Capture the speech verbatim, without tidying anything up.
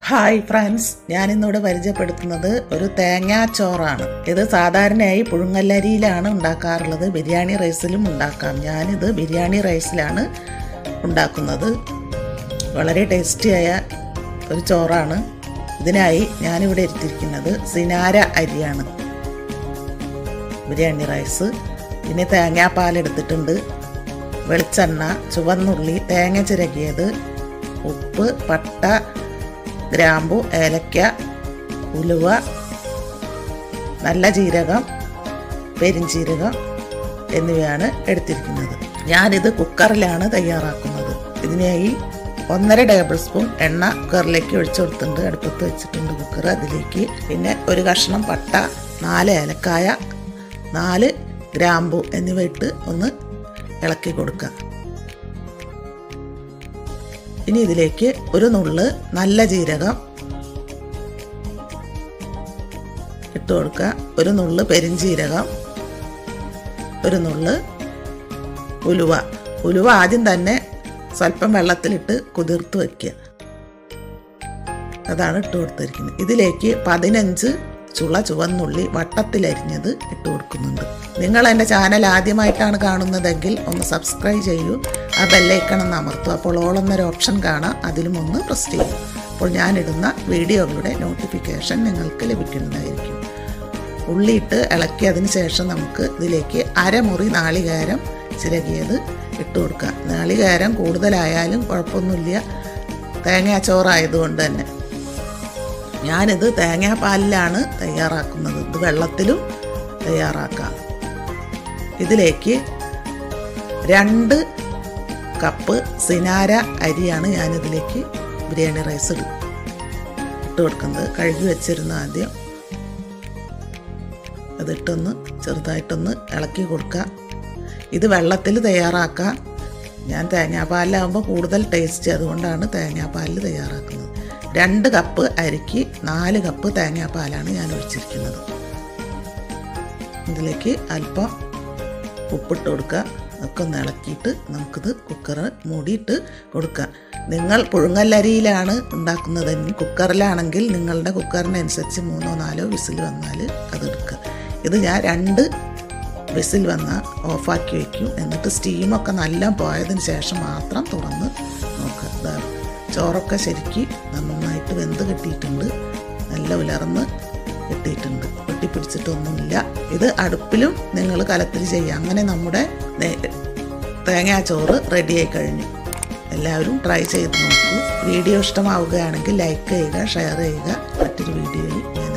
Hi friends, ഞാനിന്നിവിടെ പരിചയപ്പെടുത്തുന്നത് ഒരു തേങ്ങാച്ചോറാണ്. ഇത് സാധാരണയായി പുഴുങ്ങല്ലരിയിലാണ് ഉണ്ടാക്കാറുള്ളത്. ബിരിയാണി റൈസിലും ഉണ്ടാക്കാം. ഞാനിത് ബിരിയാണി റൈസിലാണ് ഉണ്ടാക്കുന്നത്. വളരെ ടേസ്റ്റിയായ ഒരു ചോറാണ്. ഇതിനായി ഞാനിവിടെ എടുത്തിരിക്കുന്നത് സിനാര അരിയാണ്. ബിരിയാണി റൈസ്. പിന്നെ തേങ്ങാപ്പാൽ എടുത്തിട്ടുണ്ട്, വെളിച്ചെണ്ണ, ചുവന്നുള്ളി, തേങ്ങ ചിരകിയത്, ഉപ്പ്, പട്ട, ഗ്രാമ്പു, ഏലക്ക, ഉലുവ, നല്ല ജീരകം, പെരിഞ്ചീരകം എന്നിവയാണ് എടുത്തിരിക്കുന്നത്. ഞാനിത് കുക്കറിലാണ് തയ്യാറാക്കുന്നത്. ഇതിനായി ഒന്നര ടേബിൾ സ്പൂൺ എണ്ണ കുക്കറിലേക്ക് ഒഴിച്ചു കൊടുത്തിട്ടുണ്ട്. അടുപ്പത്ത് വെച്ചിട്ടുണ്ട് കുക്കർ. അതിലേക്ക് പിന്നെ ഒരു കഷ്ണം പട്ട, നാല് ഏലക്കായ, നാല് ഗ്രാമ്പു എന്നിവ ഇട്ട് ഒന്ന് ഇളക്കി കൊടുക്കുക. ഇനി ഇതിലേക്ക് ഒരു നുള്ള് നല്ല ജീരകം ഇട്ട് കൊടുക്കുക, ഒരു നുള്ള് പെരിഞ്ചീരകം, ഒരു നുള്ള് ഉലുവ. ഉലുവ ആദ്യം തന്നെ സ്വല്പം വെള്ളത്തിലിട്ട് കുതിർത്ത് വയ്ക്കുക. അതാണ് ഇട്ട് കൊടുത്തിരിക്കുന്നത്. ഇതിലേക്ക് പതിനഞ്ച് ചുള ചുവന്നുള്ളി വട്ടത്തിലരിഞ്ഞത് ഇട്ട് കൊടുക്കുന്നുണ്ട്. നിങ്ങൾ എൻ്റെ ചാനൽ ആദ്യമായിട്ടാണ് കാണുന്നതെങ്കിൽ ഒന്ന് സബ്സ്ക്രൈബ് ചെയ്യൂ. ആ ബെല്ലൈക്കൺ ഒന്ന് അമർത്തുക. അപ്പോൾ ഓൾ എന്നൊരു ഓപ്ഷൻ കാണാം, അതിലും ഒന്ന് പ്രസ് ചെയ്യും. അപ്പോൾ ഞാനിടുന്ന വീഡിയോകളുടെ നോട്ടിഫിക്കേഷൻ നിങ്ങൾക്ക് ലഭിക്കുന്നതായിരിക്കും. ഉള്ളിയിട്ട് ഇളക്കിയതിന് ശേഷം നമുക്ക് ഇതിലേക്ക് അരമുറി നാളികേരം ചിരകിയത് ഇട്ട് കൊടുക്കുക. നാളികേരം കൂടുതലായാലും കുഴപ്പമൊന്നുമില്ല, തേങ്ങാച്ചോറായതുകൊണ്ട് തന്നെ. ഞാനിത് തേങ്ങാപ്പാലിലാണ് തയ്യാറാക്കുന്നത്. ഇത് വെള്ളത്തിലും തയ്യാറാക്കാം. ഇതിലേക്ക് രണ്ട് കപ്പ് സിനാര അരിയാണ് ഞാനിതിലേക്ക് ബിരിയാണി റൈസ് ഇട്ട് കൊടുക്കുന്നത്. കഴുകി വെച്ചിരുന്ന ആദ്യം അതിട്ടൊന്ന് ചെറുതായിട്ടൊന്ന് ഇളക്കി കൊടുക്കുക. ഇത് വെള്ളത്തിൽ തയ്യാറാക്കാം. ഞാൻ തേങ്ങാപ്പാലിലാകുമ്പോൾ കൂടുതൽ ടേസ്റ്റ്, അതുകൊണ്ടാണ് തേങ്ങാപ്പാലിൽ തയ്യാറാക്കുന്നത്. രണ്ട് കപ്പ് അരിക്ക് നാല് കപ്പ് തേങ്ങാപ്പാലാണ് ഞാൻ ഒഴിച്ചിരിക്കുന്നത്. ഇതിലേക്ക് അല്പം ഉപ്പിട്ട് കൊടുക്കുക. ഒക്കെ ഒന്ന് ഇളക്കിയിട്ട് നമുക്കിത് കുക്കർ മൂടിയിട്ട് കൊടുക്കുക. നിങ്ങൾ പുഴുങ്ങല്ലരിയിലാണ് ഉണ്ടാക്കുന്നതെങ്കിൽ കുക്കറിലാണെങ്കിൽ നിങ്ങളുടെ കുക്കറിനനുസരിച്ച് മൂന്നോ നാലോ വിസിൽ വന്നാൽ അതെടുക്കുക. ഇത് ഞാൻ രണ്ട് വിസിൽ വന്നാൽ ഓഫാക്കി വയ്ക്കും. എന്നിട്ട് സ്റ്റീമൊക്കെ നല്ല പോയതിന് ശേഷം മാത്രം തുറന്ന് നോക്കുക. ചോറൊക്കെ ശരിക്ക് നന്നായിട്ട് വെന്ത് കിട്ടിയിട്ടുണ്ട്, നല്ല ഉലർന്ന് കിട്ടിയിട്ടുണ്ട്, പൊട്ടിപ്പിടിച്ചിട്ടൊന്നുമില്ല. ഇത് അടുപ്പിലും നിങ്ങൾ കലത്തിൽ ചെയ്യുക. അങ്ങനെ നമ്മുടെ തേങ്ങാച്ചോറ് റെഡിയായി കഴിഞ്ഞു. എല്ലാവരും ട്രൈ ചെയ്ത് നോക്കൂ. വീഡിയോ ഇഷ്ടമാവുകയാണെങ്കിൽ ലൈക്ക് ചെയ്യുക, ഷെയർ ചെയ്യുക. മറ്റൊരു വീഡിയോയിൽ ഞാൻ